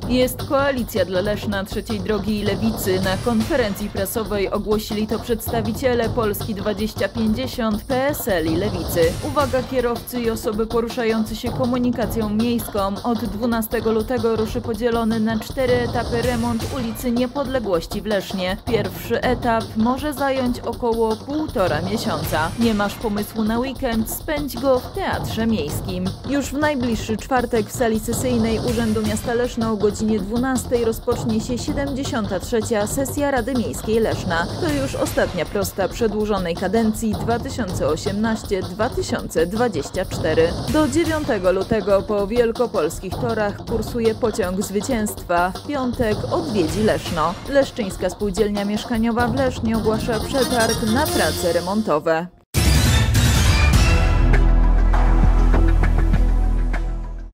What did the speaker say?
Jest koalicja dla Leszna, Trzeciej Drogi i Lewicy. Na konferencji prasowej ogłosili to przedstawiciele Polski 2050, PSL i Lewicy. Uwaga, kierowcy i osoby poruszające się komunikacją miejską. Od 12 lutego ruszy podzielony na 4 etapy remont ulicy Niepodległości w Lesznie. Pierwszy etap może zająć około 1,5 miesiąca. Nie masz pomysłu na weekend? Spędź go w Teatrze Miejskim. Już w najbliższy czwartek w sali sesyjnej Urzędu Miasta Leszna o godzinie 12 rozpocznie się 73. sesja Rady Miejskiej Leszna. To już ostatnia prosta przedłużonej kadencji 2018-2024. Do 9 lutego po wielkopolskich torach kursuje pociąg zwycięstwa. W piątek odwiedzi Leszno. Leszczyńska Spółdzielnia Mieszkaniowa w Lesznie ogłasza przetarg na prace remontowe.